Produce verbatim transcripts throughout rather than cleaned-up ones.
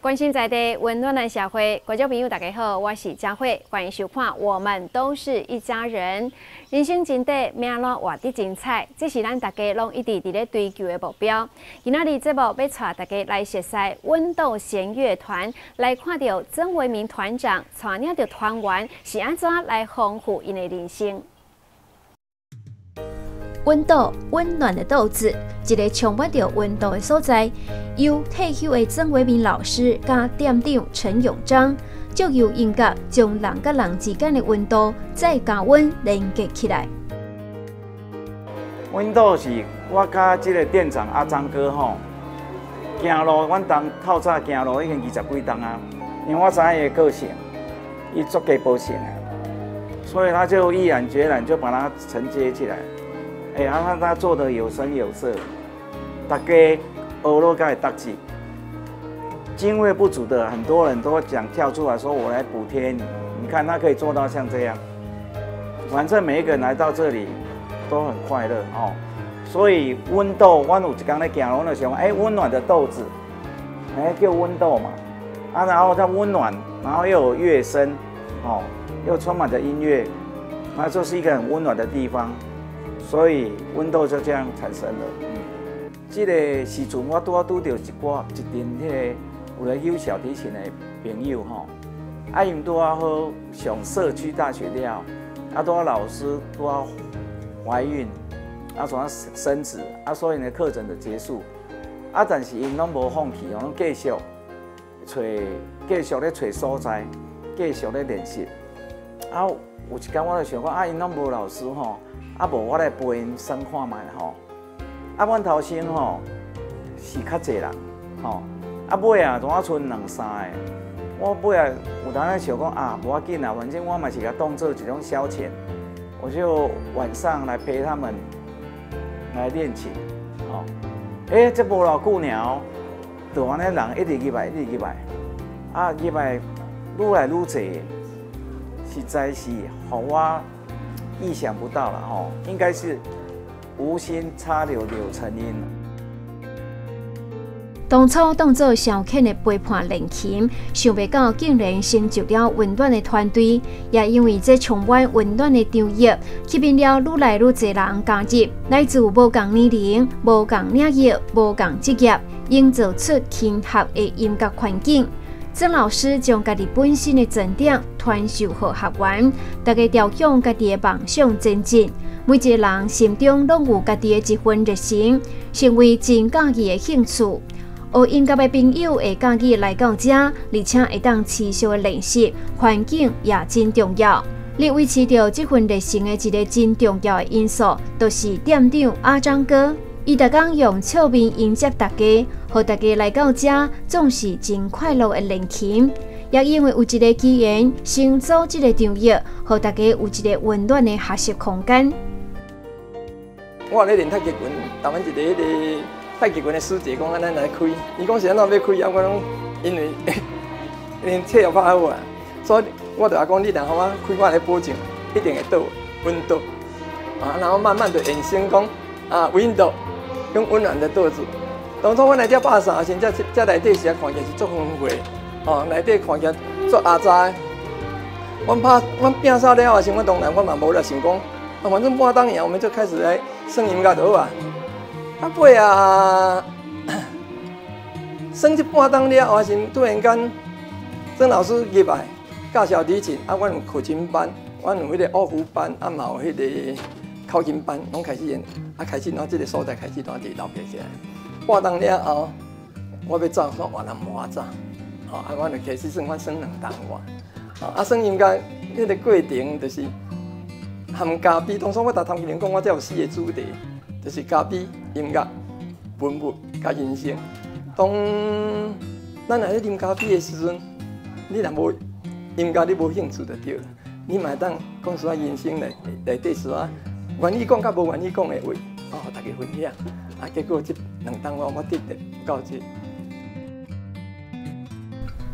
关心在地，温暖的社会，观众朋友大家好，我是佳慧，欢迎收看《我们都是一家人》。人生真短，命浪活得精彩，这是咱大家拢一直伫咧追求的目标。今仔日节目要带大家来熟悉温斗弦乐团，来看到曾维明团长带领着团员是安怎来丰富因的人生。 温斗，温暖的豆子，一个充满着温度的所在。由退休的曾维明老师甲店长陈永章，借由音乐将人甲人之间的温度再加温连接起来。 温斗是我甲即个店长阿张哥吼，行路，阮当透早行路已经二十几档啊。因为我知影伊的个性，伊足鸡婆性的，所以他就毅然决然就把它承接起来。 哎、欸，啊，他他做的有声有色，大家欧罗盖大气，经费不足的很多人都讲跳出来说我来补贴你，你看他可以做到像这样，反正每一个人来到这里都很快乐哦。所以温豆，我有一天在行路，我就想，哎、欸，温暖的豆子，哎、欸，叫温豆嘛，啊，然后它温暖，然后又有乐声，哦，又充满着音乐，那就是一个很温暖的地方。 所以温斗就这样产生了。嗯，这个时阵我拄啊拄到一寡一群迄个有咧修小提琴的朋友吼，啊因拄啊好上社区大学了，啊拄啊老师拄啊怀孕，啊从啊生子，啊所以呢课程就结束，啊但是因拢无放弃，拢继续找继续咧找所在，继续咧练习。啊有一天我就想讲，啊因拢无老师吼。 啊，无我来陪因算看卖吼。啊，阮头先吼是较济人吼。啊，尾啊，总啊剩两三个。我尾啊有当咧想讲啊，无要紧啊，反正我嘛是甲当做一种消遣。我就晚上来陪他们来练琴，吼、哦。哎、欸，这无偌久呢，就安尼人一直入来，一直入来，啊，入来愈来愈济，实在是互我。 意想不到了吼，应该是无心插柳柳成荫。 当初当作消遣的陪伴练琴，想不到竟然成就了温暖的团队。也因为这充满温暖的场域，吸引了愈来愈多人加入，来自无同年龄、无同领域、无同职业，营造出亲和的音乐环境。 曾老师将家己本身的专长传授给学员，大家朝向家己的梦想前进。每一个人心中拢有家己的一份热情，成为真喜意的兴趣。学音乐的朋友会喜意来到这，而且会当持续的练习，环境也真重要。你维持着这份热情的一个真重要的因素，就是店长阿张哥。 伊逐天用笑面迎接大家，互大家来到这，总是真快乐的练琴。也因为有一个机缘，成组这个场域，互大家有一个温暖的学习空间。 我咧练太极拳，台湾一个迄个太极拳的师姐讲，啊，咱来开。伊讲是安怎要开啊？我讲因为因体育拍好啊，所以我就讲你若互我开，我来保证一定会到温度啊。然后慢慢的衍生讲啊，温度。 用温暖的豆子。当初我来这拍三先，这这内底是啊看起来是足丰富的，哦，内底看起来足阿杂。阮拍阮拼扫了后，先我当然我嘛无咧想讲，啊反正半当年我们就开始来耍音乐就好啊。啊尾啊，耍一半当了后，先突然间曾老师入来教小提琴，啊阮有口琴班，阮有迄个二胡班，啊嘛有迄个。 口琴班拢开始演，啊开始咱这个所在开始咱地流起来。半当了后，我要走，我换人无法走，哦，啊我就开始算我算两档我，啊算音乐迄个过程就是含咖啡。当初我逐堂人讲，我才有四个主题，就是咖啡、音乐、文物、甲人生。当咱来咧啉咖啡的时阵，你若无音乐，你无兴趣就对了。你嘛当讲煞人生内内底煞。 愿意讲甲无愿意讲的话，哦，大家分享。啊，结果这两档我我得得到这。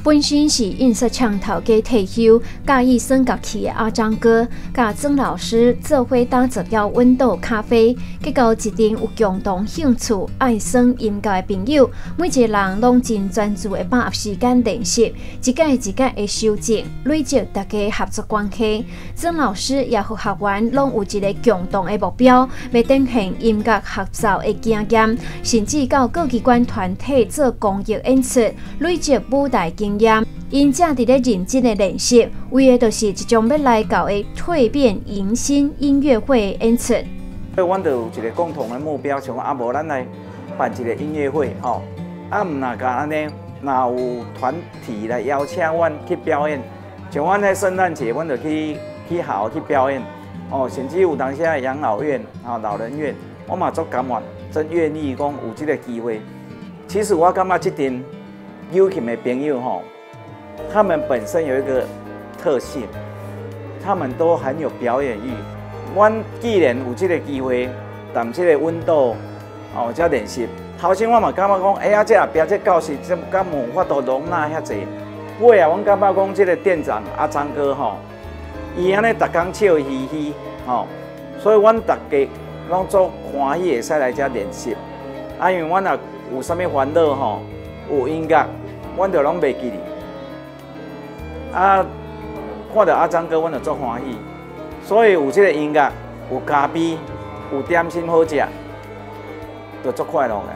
本身是印刷厂头家退休，介意升学去的阿张哥，甲曾老师做伙打造了温度咖啡，结果一群有共同兴趣、爱耍音乐的朋友，每一个人拢真专注的把握时间练习，一届一届的修正，累积大家合作关系。曾老师也和学员拢有一个共同的目标，要展现音乐合奏的经验，甚至到各机关团体做公益演出，累积舞台经验。因正伫咧认真的练习，为的就是一种要来到的蜕变迎新音乐会演出。 所以，阮就有一个共同的目标，像啊，无咱来办一个音乐会吼。啊，毋若甲安尼，若有团体来邀请阮去表演，像阮在圣诞节，阮就去去校去表演。哦，甚至有当时的养老院、啊老人院，我嘛足甘愿，真愿意讲有这个机会。其实我感觉这群友琴的朋友吼，他们本身有一个特性，他们都很有表演欲。阮既然有这个机会，但这个温度哦，才练习。头先我嘛感觉讲，哎呀，这后壁这教室，这敢有法度容纳遐济？尾啊，阮感觉讲，这个店长阿张哥吼。伊安尼逐工笑嘻嘻，吼，所以阮大家拢做欢喜，会使来遮练习。啊，因为阮若有啥物烦恼吼，有音乐，阮就拢袂记哩。啊，看到阿张哥，阮就足欢喜。所以有即个音乐，有咖啡，有点心好食，就足快乐个。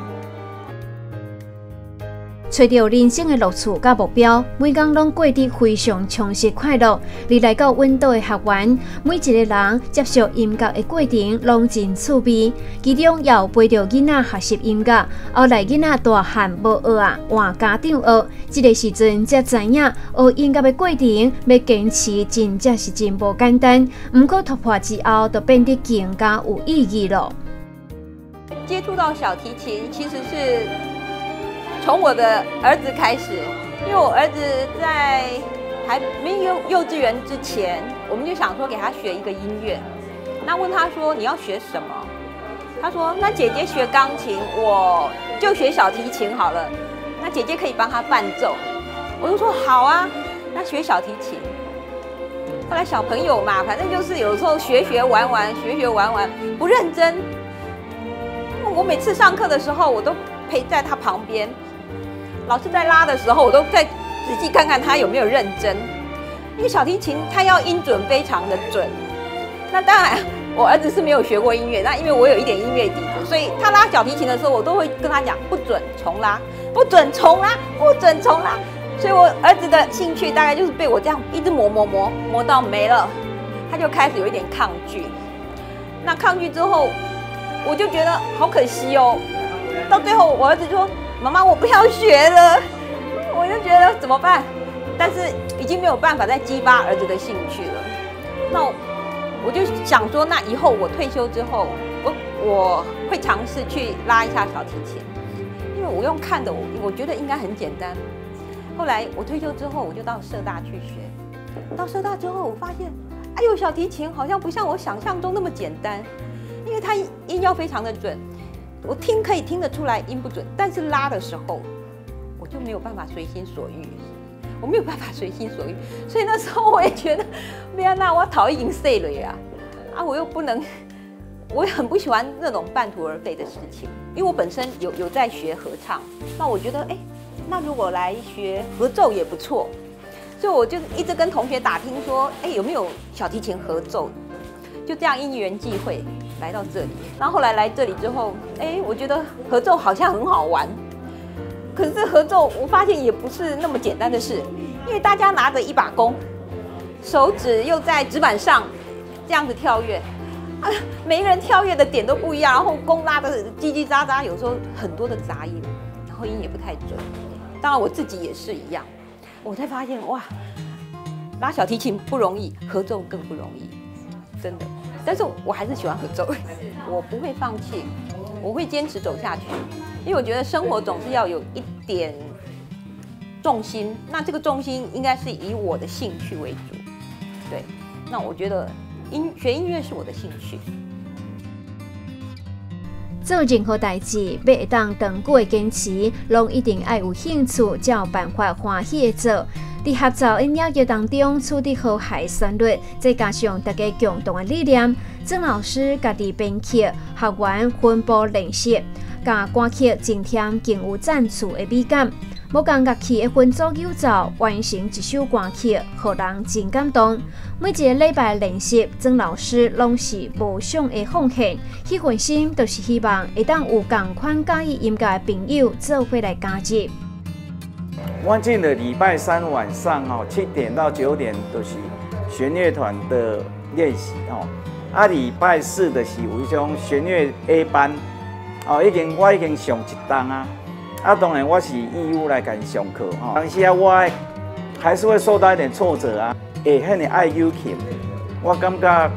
找到人生的乐趣甲目标，每天拢过得非常充实快乐。而来到温岛的学员，每一个人接受音乐的过程拢真趣味，其中也有陪着囡仔学习音乐，后来囡仔大汉无学啊，换家长学。这个时阵才知影，学音乐的过程要坚持，真正是真无简单。不过突破之后，就变得更加有意义了。 接触到小提琴，其实是从我的儿子开始，因为我儿子在还没有幼稚园之前，我们就想说给他学一个音乐。那问他说你要学什么？他说那姐姐学钢琴，我就学小提琴好了。那姐姐可以帮他伴奏。我就说好啊，那学小提琴。后来小朋友嘛，反正就是有时候学学玩玩，学学玩玩，不认真。我每次上课的时候，我都陪在他旁边。老师在拉的时候，我都在仔细看看他有没有认真，因为小提琴它要音准非常的准。那当然，我儿子是没有学过音乐，那因为我有一点音乐底子，所以他拉小提琴的时候，我都会跟他讲不准重拉，不准重拉，不准重拉。所以我儿子的兴趣大概就是被我这样一直磨磨磨磨到没了，他就开始有一点抗拒。那抗拒之后，我就觉得好可惜哦。到最后，我儿子就说：“妈妈，我不要学了。”我就觉得怎么办？但是已经没有办法再激发儿子的兴趣了。那我就想说，那以后我退休之后，我我会尝试去拉一下小提琴，因为我用看的，我我觉得应该很简单。后来我退休之后，我就到社大去学。到社大之后，我发现，哎呦，小提琴好像不像我想象中那么简单，因为它音要非常的准。我听可以听得出来音不准，但是拉的时候我就没有办法随心所欲，我没有办法随心所欲，所以那时候我也觉得，没啊，那我讨厌碎了呀，啊，我又不能，我也很不喜欢那种半途而废的事情，因为我本身有有在学合唱，那我觉得，哎，那如果来学合奏也不错，所以我就一直跟同学打听说，哎，有没有小提琴合奏？就这样因缘际会来到这里，然后后来来这里之后，哎，我觉得合奏好像很好玩。可是合奏我发现也不是那么简单的事，因为大家拿着一把弓，手指又在指板上这样子跳跃，啊，每一个人跳跃的点都不一样，然后弓拉的叽叽喳喳，有时候很多的杂音，然后音也不太准。当然我自己也是一样，我才发现哇，拉小提琴不容易，合奏更不容易。真的，但是我还是喜欢合奏，我不会放弃，我会坚持走下去，因为我觉得生活总是要有一点重心，那这个重心应该是以我的兴趣为主，对，那我觉得音学音乐是我的兴趣。 做任何代志，要会当长久的坚持，拢一定爱有兴趣，才有办法欢喜的做。在合作的了解当中，取得和谐旋律，再加上大家共同的理念，曾老师家己编曲，学员分步练习，甲歌曲增添更有赞助的美感。无共乐器的分组演奏，完成一首歌曲，让人真感动。每一个礼拜练习，曾老师拢是无偿的奉献，迄份心就是希望会当有同款喜意音乐的朋友做伙来加入。 我进的礼拜三晚上哦，七点到九点都是弦乐团的练习哦。啊，礼拜四的是有一种弦乐 A 班哦，已经我已经上一档啊。啊，当然我是义务来跟上课哈。当时啊，我还是会受到一点挫折啊，会很的爱尤琴。我感觉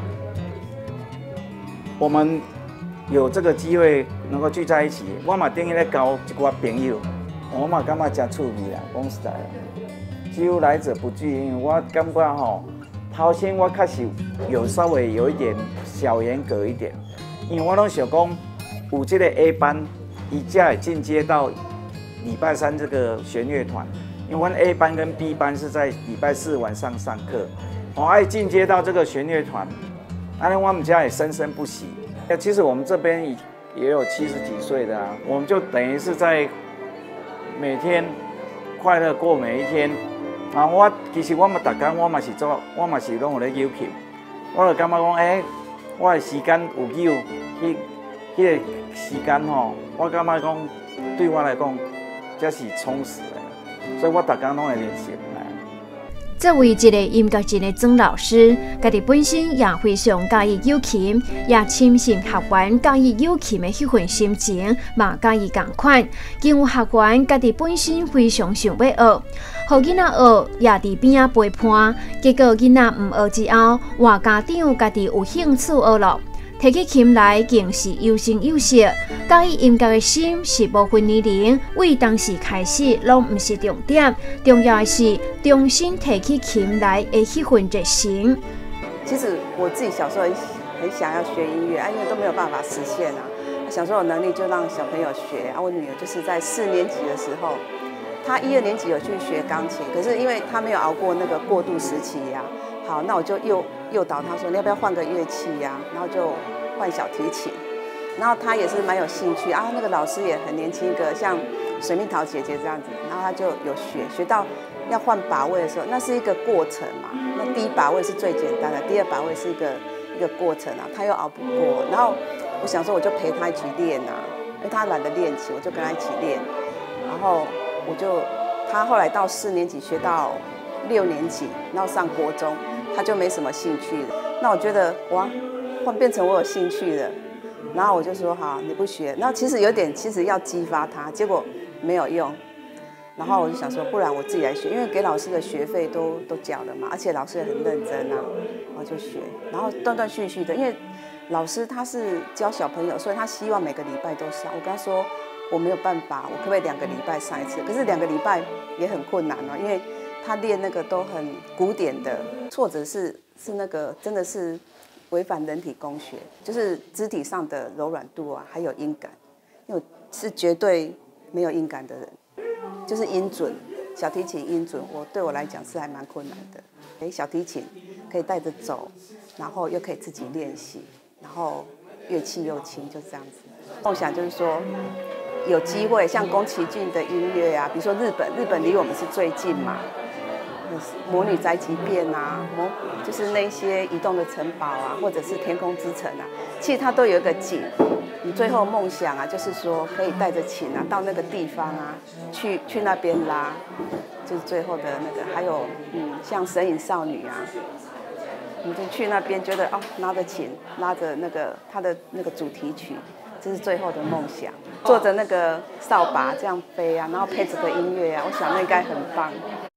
我们有这个机会能够聚在一起，我嘛等于咧交一寡朋友，我嘛感觉真趣味啦，讲实在啦。只有来者不拒，因为我感觉吼，头先我确实有稍微有一点小严格一点，因为我拢想讲有这个 A 班，伊才会进阶到礼拜三这个弦乐团，因为我们 A 班跟 B 班是在礼拜四晚上上课，我爱进阶到这个弦乐团，安尼我们家也生生不息。其实我们这边也有七十几岁的啊，我们就等于是在每天快乐过每一天。啊，我其实我嘛逐天我嘛是做，我嘛是拢有咧扭琴，我就感觉讲，哎、欸，我的时间有扭，迄迄个时间吼，我感觉讲对我来讲。这是充实的，所以我逐天拢会练习。 作为一个音乐人的曾老师，家己本身也非常介意友琴，也深信学员介意友琴的迄份心情，嘛介意同款。更有学员家己本身非常想要学，互囡仔学，也伫边仔陪伴，结果囡仔唔学之后，换家长家己有兴趣学咯。提起琴来，更是有声有色。介意音乐的心是无分年龄，为当时开始拢唔是重点，重要的是重新提起琴来的迄份热情。 其实我自己小时候很想要学音乐，啊，因为都没有办法实现啊。想说有能力就让小朋友学啊。我女儿就是在四年级的时候，她一二年级有去学钢琴，可是因为她没有熬过那个过渡时期呀、啊。好，那我就诱诱导她说，你要不要换个乐器呀、啊？然后就换小提琴。然后她也是蛮有兴趣啊，那个老师也很年轻，一个像水蜜桃姐姐这样子，然后她就有学，学到要换把位的时候，那是一个过程嘛。那第一把位是最简单的，第二把位是一个一个过程啊，她又熬不过。然后我想说，我就陪她一起练啊，因为她懒得练琴，我就跟她一起练。然后我就，她后来到四年级学到六年级，然后上国中，她就没什么兴趣了。那我觉得哇，换变成我有兴趣了。然后我就说好，你不学。然后其实有点，其实要激发他，结果没有用。然后我就想说，不然我自己来学，因为给老师的学费都都缴了嘛，而且老师也很认真啊，我就学。然后断断续续的，因为老师他是教小朋友，所以他希望每个礼拜都上。我跟他说我没有办法，我可不可以两个礼拜上一次？可是两个礼拜也很困难哦，因为他练那个都很古典的，挫折是是那个真的是。违反人体工学，就是肢体上的柔软度啊，还有音感，因为我是绝对没有音感的人，就是音准，小提琴音准，我对我来讲是还蛮困难的。哎，小提琴可以带着走，然后又可以自己练习，然后乐器又轻，就这样子。梦想就是说，有机会像宫崎骏的音乐啊，比如说日本，日本离我们是最近嘛。魔女宅急便啊，魔就是那些移动的城堡啊，或者是天空之城啊，其实它都有一个景。你最后梦想啊，就是说可以带着琴啊，到那个地方啊，去去那边拉，就是最后的那个。还有嗯，像神隐少女啊，你就去那边觉得哦，拉着琴，拉着那个它的那个主题曲，这是最后的梦想。坐着那个扫把这样飞啊，然后配着个音乐啊，我想那应该很棒。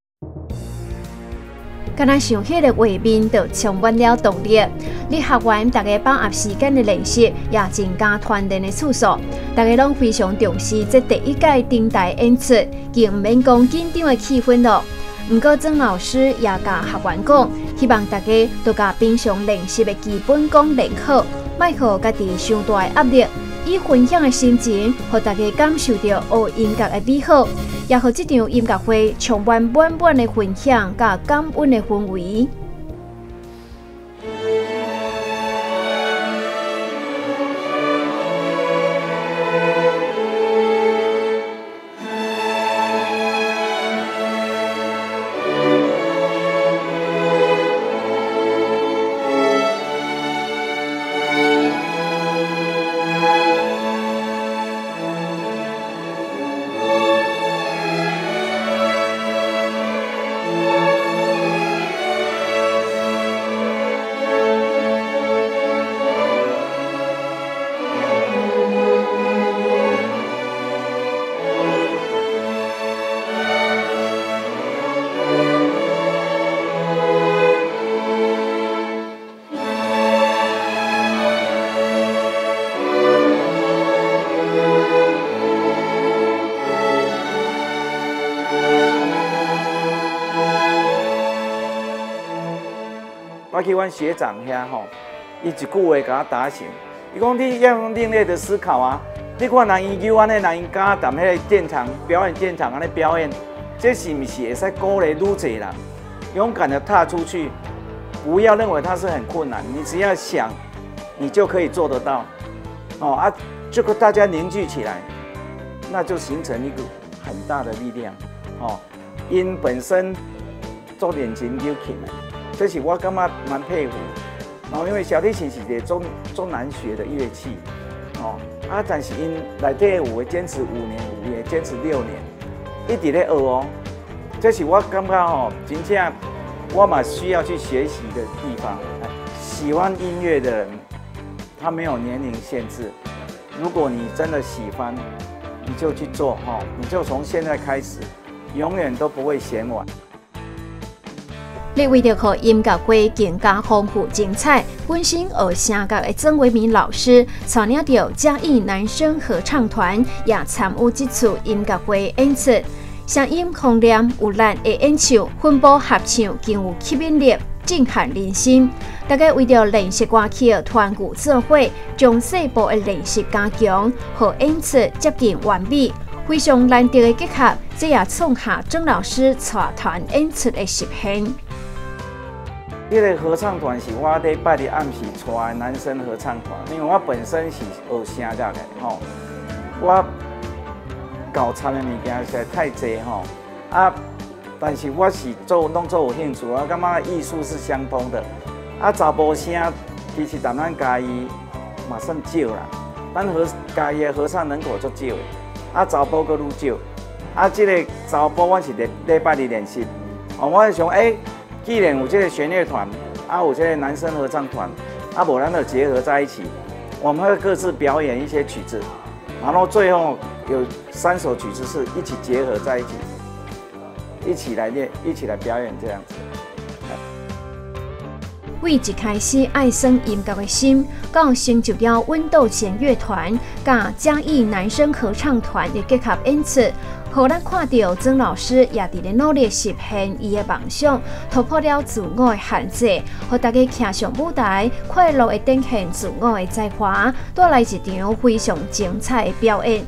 敢若想迄个画面，就充满了动力。你学员大家把握时间的练习，也增加团练的次数。大家拢非常重视这第一届登台演出，更唔免讲紧张的气氛咯。不过曾老师也甲学员讲，希望大家都甲平常练习的基本功练好，莫互家己伤大的压力。 以分享的心情，让大家感受到学音乐的美好，也让这场音乐会充满满满的分享甲感恩的氛围。 我去阮学长遐吼，伊一句话甲我打醒。伊讲你要用另类的思考啊！你看人研究安尼，人敢踮迄个电场表演电场安尼表演，这是毋是会使鼓励愈侪人勇敢的踏出去？不要认为它是很困难，你只要想，你就可以做得到。哦啊，这个大家凝聚起来，那就形成一个很大的力量。哦，因本身做练琴有琴的。这是我感觉蛮佩服，哦，因为小提琴是一个中中难学的乐器，哦，啊，但是因内底有的坚持五年，有的坚持六年，一直在学哦。这是我感觉吼，真正我嘛需要去学习的地方。喜欢音乐的人，他没有年龄限制。如果你真的喜欢，你就去做哈，你就从现在开始，永远都不会嫌晚。 你为了让音乐会更加丰富精彩，本身学声乐的曾维民老师，带领着嘉义男生合唱团，也参与这次音乐会演出。声音洪亮有力的演唱，分部合唱更有吸引力，震撼人心。大家为了练习歌曲，团鼓做伙，将细部的练习加强，和演出接近完美。非常难得的结合，这也创下曾老师带团演出的实现。 这个合唱团是我礼拜日暗时带的男生合唱团，因为我本身是学声乐的吼，我搞参的物件实在太多吼啊，但是我是做拢做有兴趣，我感觉艺术是相通的。啊，查甫声其实咱咱家己嘛算少啦，咱合家己的合唱人口足少的，啊查甫阁愈少，啊这个查甫我是礼礼拜日练习，哦我想哎。欸既然有这个弦乐团，啊，有这个男生合唱团，啊，无咱就结合在一起，我们会各自表演一些曲子，然后最后有三首曲子是一起结合在一起，一起来练，一起来表演这样子。 为一开始爱耍音乐的心，到成就了温度弦乐团、甲嘉义男生合唱团的结合演出。互咱看到曾老师也伫咧努力实现伊的梦想，突破了自我的限制，互大家站上舞台，快乐的展现自我的才华，带来一场非常精彩的表演。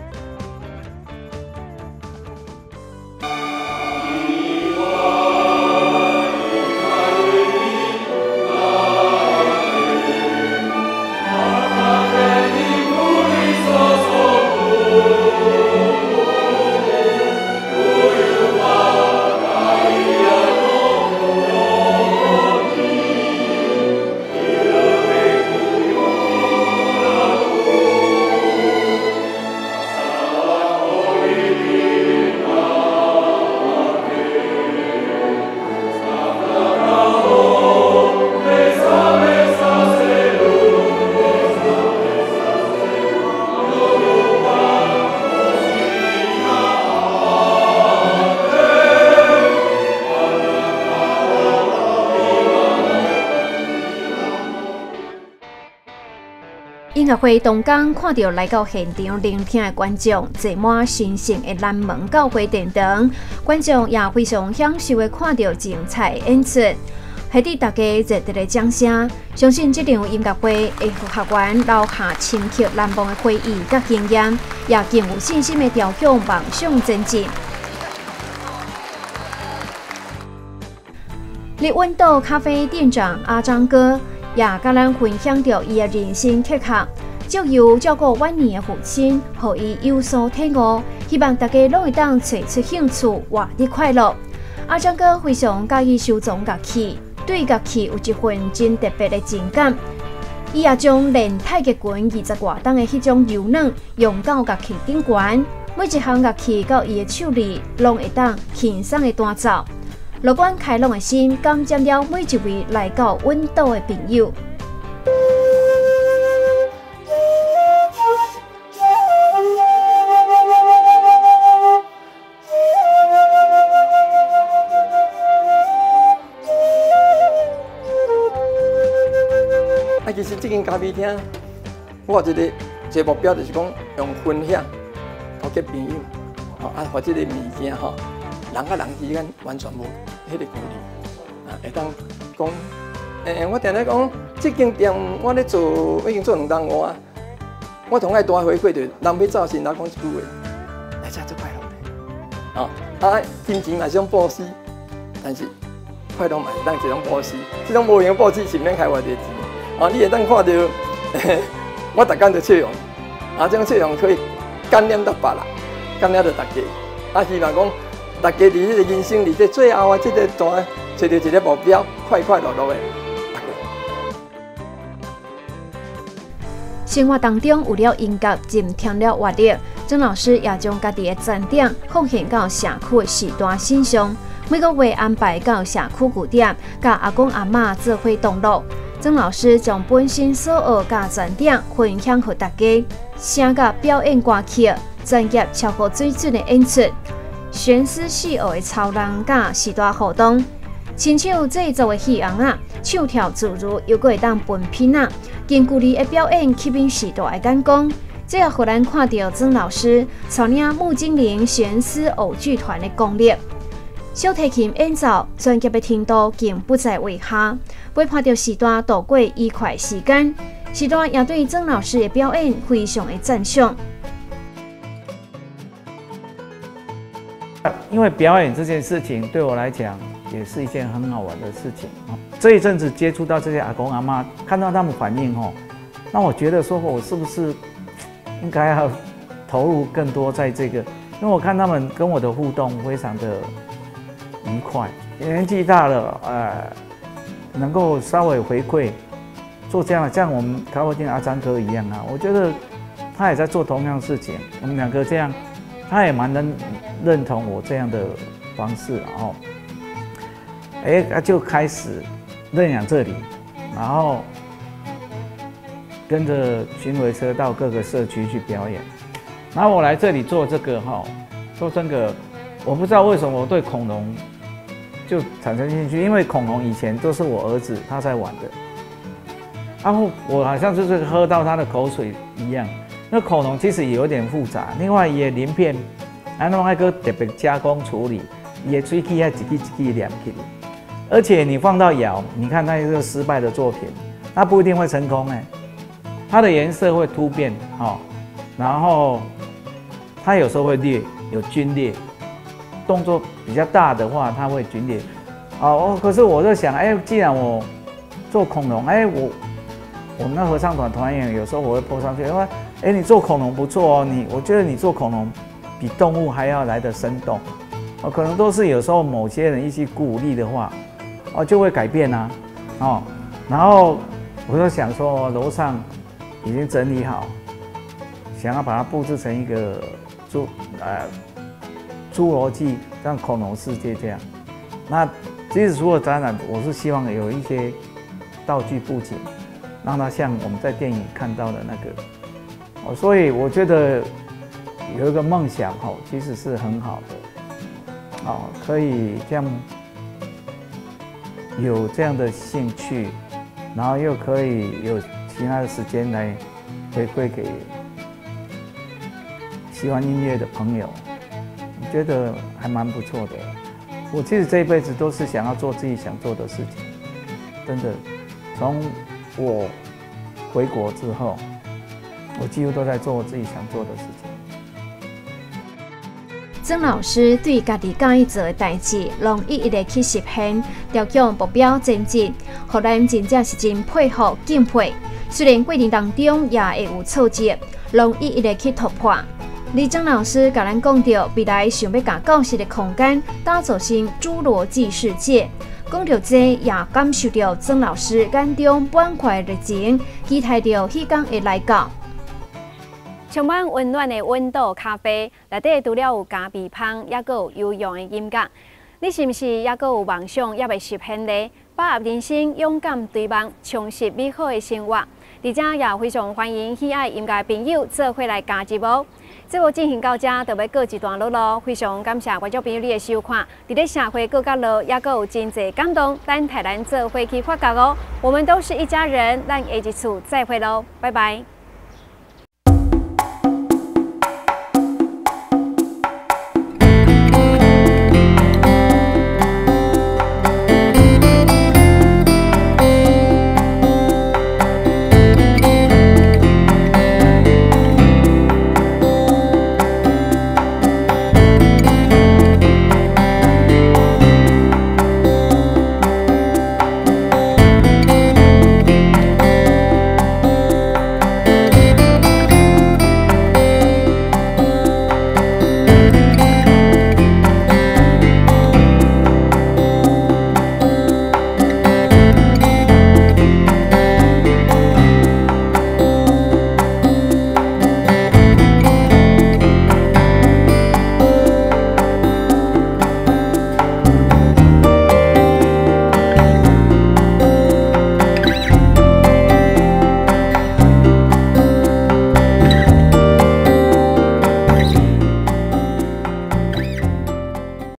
音乐会当天看到来到现场聆听的观众，坐满神圣的南门教会殿堂，观众也非常享受的看到精彩的演出。 系伫大家热烈的掌声，相信这场音乐会会互学员留下深刻难忘的回忆甲经验，也更有信心的朝向梦想前进。日温岛咖啡店长阿张哥也甲咱分享着伊的人生哲学，借由照顾晚年的父亲，互伊有所体悟，希望大家拢会当找出兴趣，活得快乐。阿张哥非常喜意收藏乐器，对乐器有一份真特别的情感。伊也将练太极拳二十外档的迄种柔软用到乐器顶悬，每一项乐器到伊的手里，拢会当轻松的弹奏。乐观开朗的心，感谢了每一位来到温岛的朋友。 啊，其实这间咖啡厅，我有一个一个目标就是讲用分享，互给朋友，吼啊，或者个物件吼，人甲人之间完全无迄个距离，啊，会当讲，诶、欸，我定咧讲，这间店我咧做，已经做两档外，我同爱大回馈着，人要走先来讲一句话，来遮做快乐的，哦，啊，金钱嘛是种布施，但是快乐嘛是当一种布施，这种无用布施是免开偌济钱。啊！你会当看到，我逐天就笑容，啊，这种笑容可以感染到别人，感染到大家。啊，希望讲大家伫这个人生里，这最后啊，这个段找到一个目标，快快乐乐的大家。 生活当中有了音乐，增添了活力。曾老师也将家己的赞点奉献到社区的时代身上，每个月安排到社区据点，甲阿公阿嬷做伙同乐。曾老师将本身所学甲赞点分享给大家，声甲表演歌曲，专业超过水准的演出，玄思细学的超人甲时代互动，亲手制作的戏红啊，唱跳自如，又搁会当分品啊，近距离的表演吸引时代的眼光。这也互咱看到曾老师带领木精灵玄思偶剧团的功力。小提琴演奏专业的程度更不在话下，陪伴着时段度过愉快时间。时段也对曾老师的表演非常的赞赏。 因为表演这件事情对我来讲也是一件很好玩的事情。这一阵子接触到这些阿公阿妈，看到他们反应哦，那我觉得说我是不是应该要投入更多在这个？因为我看他们跟我的互动非常的愉快，年纪大了，呃，能够稍微回馈，做这样的，像我们咖啡店阿张哥一样啊，我觉得他也在做同样的事情，我们两个这样，他也蛮能认同我这样的方式，然后，哎，他就开始认养这里，然后跟着巡回车到各个社区去表演，然后我来这里做这个哈，做这个，我不知道为什么我对恐龙就产生兴趣，因为恐龙以前都是我儿子他在玩的，然后我好像就是喝到他的口水一样。那恐龙其实也有点复杂，另外也鳞片，啊，弄那个特别加工处理，也吹气还一支一支两起，而且你放到窑，你看它这个失败的作品，它不一定会成功哎，它的颜色会突变，哦，然后它有时候会裂，有皲裂。动作比较大的话，它会皲裂。哦，可是我在想，哎，既然我做恐龙，哎，我我们那合唱团团员有时候我会 po 上去，说，哎，你做恐龙不错哦，你我觉得你做恐龙比动物还要来得生动。哦，可能都是有时候某些人一起鼓励的话，哦，就会改变啊。哦，然后我就想说，楼上已经整理好，想要把它布置成一个做呃。侏罗纪像恐龙世界这样，那其实除了展览，我是希望有一些道具布景，让它像我们在电影看到的那个，哦，所以我觉得有一个梦想哦，其实是很好的，哦，可以这样有这样的兴趣，然后又可以有其他的时间来回馈给喜欢音乐的朋友。觉得还蛮不错的。我其实这一辈子都是想要做自己想做的事情。 真的从我回国之后，我几乎都在做我自己想做的事情。 曾老师对家己喜意做的代志，拢一一的去实现，朝向目标前进，互咱真正是真佩服敬佩。虽然过程当中也会有挫折，拢一一的去突破。而曾老师甲咱讲到，未来想要甲教室的空间打造成侏罗纪世界。讲到这，也感受到曾老师眼中满怀热情，期待着迄天的来到。 充满温暖的温度咖啡，内底除了有咖啡香，也阁有悠扬的音乐。你是毋是也阁有梦想也未实现呢？把握人生，勇敢追梦，充实美好的生活。而且也非常欢迎喜爱音乐的朋友做伙来加入哦。节目进行到这，就要告一段落咯。非常感谢观众朋友你的收看。伫咧社会各角落，也阁有真侪感动，等台咱做伙去发掘哦。我们都是一家人，咱下一次再会喽，拜拜。